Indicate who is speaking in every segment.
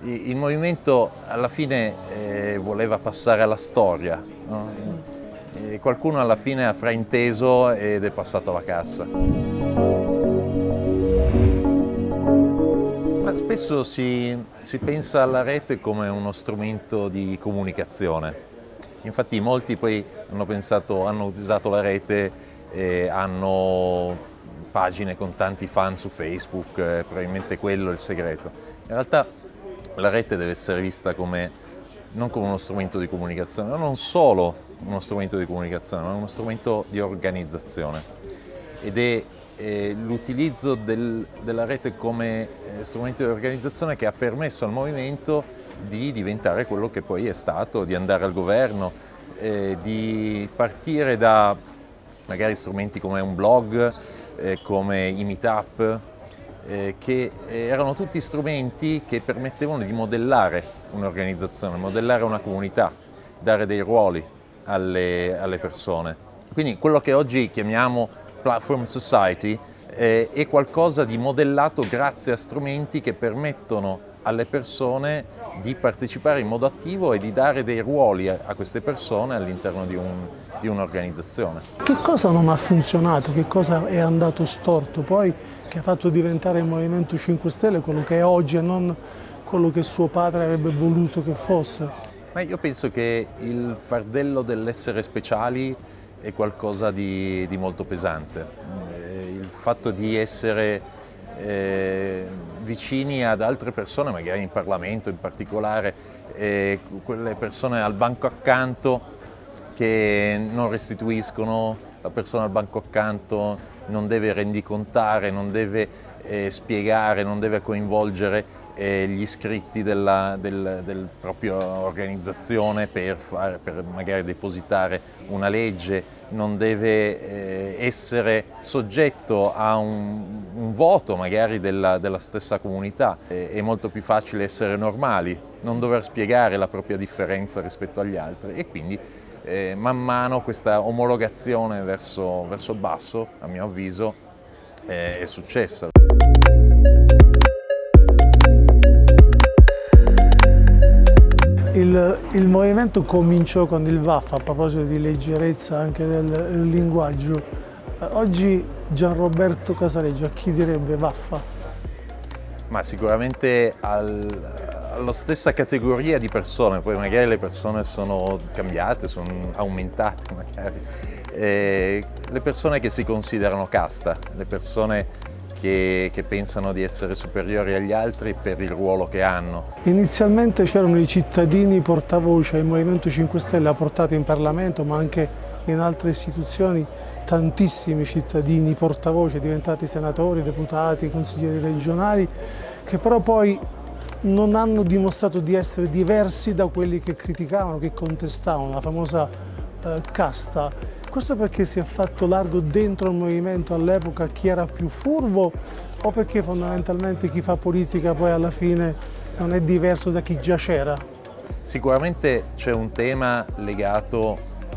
Speaker 1: Il movimento alla fine voleva passare alla storia, no? E qualcuno alla fine ha frainteso ed è passato alla cassa. Ma spesso si pensa alla rete come uno strumento di comunicazione. Infatti molti poi hanno usato la rete e hanno pagine con tanti fan su Facebook, probabilmente quello è il segreto. In realtà la rete deve essere vista non come uno strumento di comunicazione, ma non solo uno strumento di comunicazione, ma uno strumento di organizzazione. Ed è l'utilizzo della rete come strumento di organizzazione che ha permesso al movimento di diventare quello che poi è stato, di andare al governo, di partire da magari strumenti come un blog, come i meetup, che erano tutti strumenti che permettevano di modellare un'organizzazione, modellare una comunità, dare dei ruoli alle persone. Quindi quello che oggi chiamiamo Platform Society è qualcosa di modellato grazie a strumenti che permettono alle persone di partecipare in modo attivo e di dare dei ruoli a queste persone all'interno di un'organizzazione.
Speaker 2: Che cosa non ha funzionato? Che cosa è andato storto poi che ha fatto diventare il Movimento 5 Stelle quello che è oggi e non quello che suo padre avrebbe voluto che fosse?
Speaker 1: Ma io penso che il fardello dell'essere speciali è qualcosa di molto pesante. Il fatto di essere vicini ad altre persone, magari in Parlamento in particolare, quelle persone al banco accanto che non restituiscono, la persona al banco accanto non deve rendicontare, non deve spiegare, non deve coinvolgere gli iscritti della propria organizzazione per magari depositare una legge, non deve essere soggetto a un voto magari della stessa comunità. È molto più facile essere normali, non dover spiegare la propria differenza rispetto agli altri e quindi man mano questa omologazione verso il basso, a mio avviso, è successa.
Speaker 2: Il movimento cominciò con il Vaffa, a proposito di leggerezza anche del linguaggio. Oggi Gianroberto Casaleggio a chi direbbe Vaffa?
Speaker 1: Ma sicuramente alla stessa categoria di persone, poi magari le persone sono cambiate, sono aumentate magari. Le persone che si considerano casta, le persone che pensano di essere superiori agli altri per il ruolo che hanno.
Speaker 2: Inizialmente c'erano i cittadini portavoce, il Movimento 5 Stelle ha portato in Parlamento ma anche in altre istituzioni tantissimi cittadini portavoce diventati senatori, deputati, consiglieri regionali che però poi non hanno dimostrato di essere diversi da quelli che criticavano, che contestavano, la famosa casta. Questo perché si è fatto largo dentro il movimento all'epoca chi era più furbo o perché fondamentalmente chi fa politica poi alla fine non è diverso da chi già c'era?
Speaker 1: Sicuramente c'è un tema legato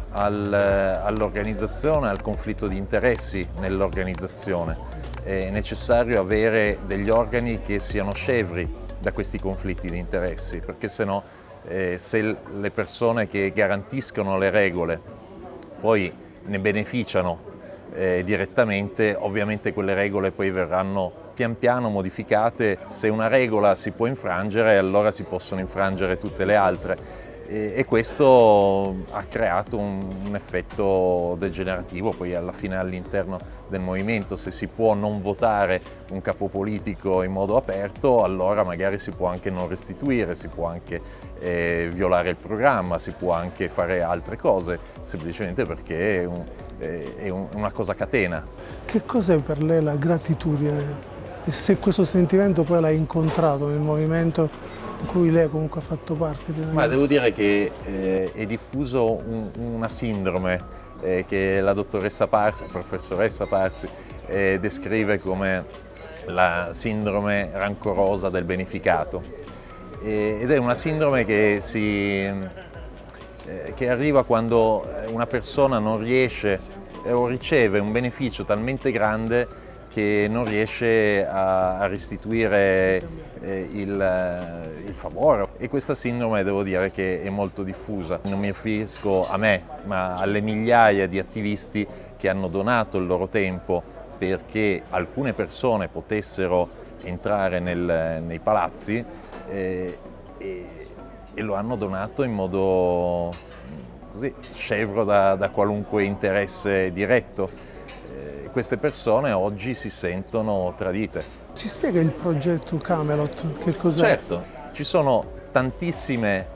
Speaker 1: all'organizzazione, al conflitto di interessi nell'organizzazione. È necessario avere degli organi che siano scevri da questi conflitti di interessi, perché sennò se le persone che garantiscono le regole poi ne beneficiano direttamente, ovviamente quelle regole poi verranno pian piano modificate. Se una regola si può infrangere, allora si possono infrangere tutte le altre e questo ha creato un effetto degenerativo poi alla fine all'interno del movimento. Se si può non votare un capo politico in modo aperto, allora magari si può anche non restituire, si può anche violare il programma, si può anche fare altre cose, semplicemente perché è una cosa a catena.
Speaker 2: Che cos'è per lei la gratitudine? E se questo sentimento poi l'ha incontrato nel movimento in cui lei comunque ha fatto parte?
Speaker 1: Ma devo dire che è diffuso una sindrome che la dottoressa Parsi, la professoressa Parsi, descrive come la sindrome rancorosa del beneficato. Ed è una sindrome che arriva quando una persona non riesce o riceve un beneficio talmente grande che non riesce a restituire il favore, e questa sindrome devo dire che è molto diffusa. Non mi riferisco a me, ma alle migliaia di attivisti che hanno donato il loro tempo perché alcune persone potessero entrare nei palazzi e lo hanno donato in modo così scevro da qualunque interesse diretto. Queste persone oggi si sentono tradite.
Speaker 2: Ci spiega il progetto Camelot, che cos'è?
Speaker 1: Certo, ci sono tantissime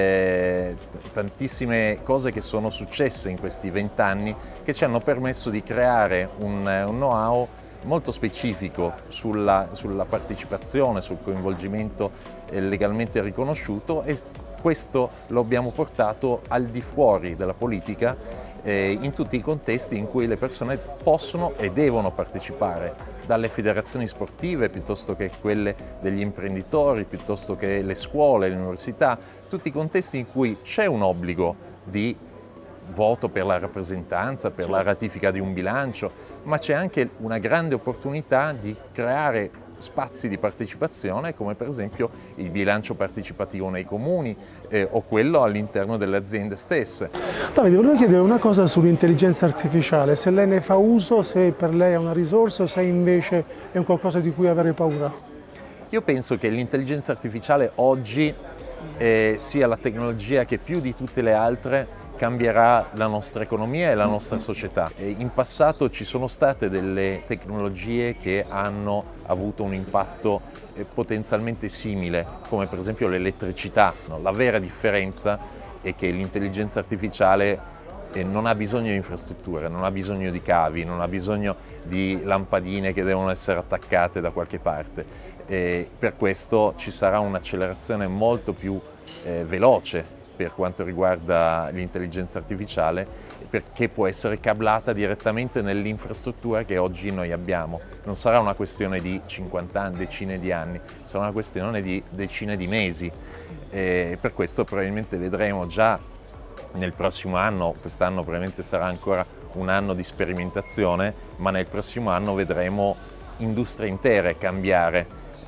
Speaker 1: cose che sono successe in questi 20 anni che ci hanno permesso di creare un know-how molto specifico sulla partecipazione, sul coinvolgimento legalmente riconosciuto, e questo lo abbiamo portato al di fuori della politica, in tutti i contesti in cui le persone possono e devono partecipare, dalle federazioni sportive piuttosto che quelle degli imprenditori, piuttosto che le scuole, le università, tutti i contesti in cui c'è un obbligo di voto per la rappresentanza, per la ratifica di un bilancio, ma c'è anche una grande opportunità di creare spazi di partecipazione, come per esempio il bilancio partecipativo nei comuni o quello all'interno delle aziende stesse.
Speaker 2: Davide, volevo chiedere una cosa sull'intelligenza artificiale, se lei ne fa uso, se per lei è una risorsa o se invece è un qualcosa di cui avere paura.
Speaker 1: Io penso che l'intelligenza artificiale oggi sia la tecnologia che più di tutte le altre cambierà la nostra economia e la nostra società. In passato ci sono state delle tecnologie che hanno avuto un impatto potenzialmente simile, come per esempio l'elettricità. La vera differenza è che l'intelligenza artificiale non ha bisogno di infrastrutture, non ha bisogno di cavi, non ha bisogno di lampadine che devono essere attaccate da qualche parte. Per questo ci sarà un'accelerazione molto più veloce per quanto riguarda l'intelligenza artificiale, perché può essere cablata direttamente nell'infrastruttura che oggi noi abbiamo. Non sarà una questione di 50 anni, decine di anni, sarà una questione di decine di mesi. Per questo probabilmente vedremo già nel prossimo anno, quest'anno probabilmente sarà ancora un anno di sperimentazione, ma nel prossimo anno vedremo industrie intere cambiare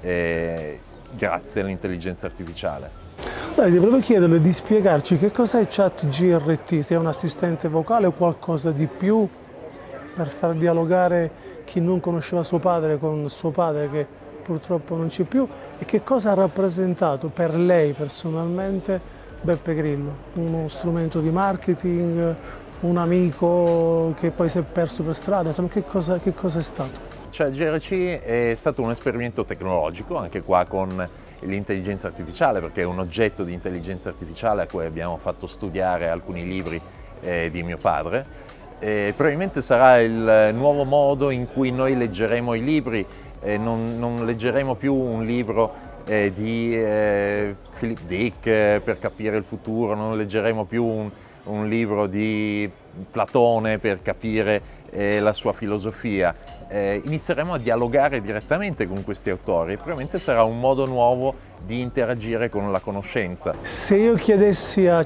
Speaker 1: grazie all'intelligenza artificiale.
Speaker 2: Volevo chiederle di spiegarci che cos'è ChatGRT, se è un assistente vocale o qualcosa di più per far dialogare chi non conosceva suo padre con suo padre che purtroppo non c'è più, e che cosa ha rappresentato per lei personalmente Beppe Grillo, uno strumento di marketing, un amico che poi si è perso per strada, insomma che cosa è stato?
Speaker 1: ChatGRT è stato un esperimento tecnologico, anche qua con l'intelligenza artificiale, perché è un oggetto di intelligenza artificiale a cui abbiamo fatto studiare alcuni libri di mio padre. Probabilmente sarà il nuovo modo in cui noi leggeremo i libri, non leggeremo più un libro di Philip Dick per capire il futuro, non leggeremo più un libro di Platone per capire la sua filosofia. Inizieremo a dialogare direttamente con questi autori e probabilmente sarà un modo nuovo di interagire con la conoscenza.
Speaker 2: Se io chiedessi a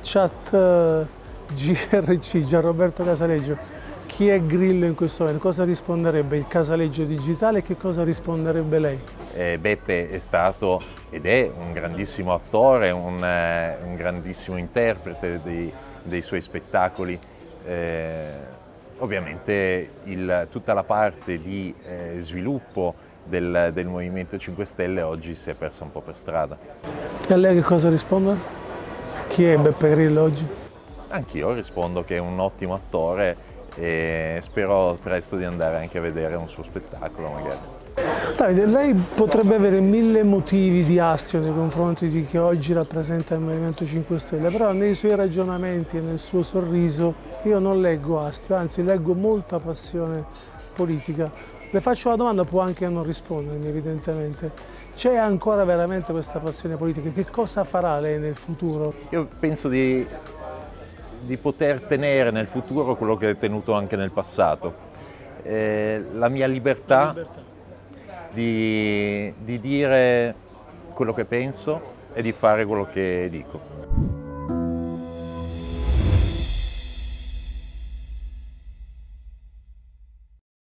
Speaker 2: ChatGRT, Gianroberto Casaleggio, chi è Grillo in questo momento, cosa risponderebbe il Casaleggio digitale e che cosa risponderebbe lei?
Speaker 1: Beppe è stato ed è un grandissimo attore, un grandissimo interprete dei suoi spettacoli. Ovviamente tutta la parte di sviluppo del Movimento 5 Stelle oggi si è persa un po' per strada.
Speaker 2: E a lei che cosa risponde? Chi è Beppe Grillo oggi?
Speaker 1: Anch'io rispondo che è un ottimo attore e spero presto di andare anche a vedere un suo spettacolo magari.
Speaker 2: Davide, lei potrebbe avere 1000 motivi di astio nei confronti di chi oggi rappresenta il Movimento 5 Stelle, però nei suoi ragionamenti e nel suo sorriso io non leggo astio, anzi leggo molta passione politica. Le faccio una domanda, può anche non rispondermi evidentemente. C'è ancora veramente questa passione politica? Che cosa farà lei nel futuro?
Speaker 1: Io penso di poter tenere nel futuro quello che ho tenuto anche nel passato. La mia libertà di dire quello che penso e di fare quello che dico.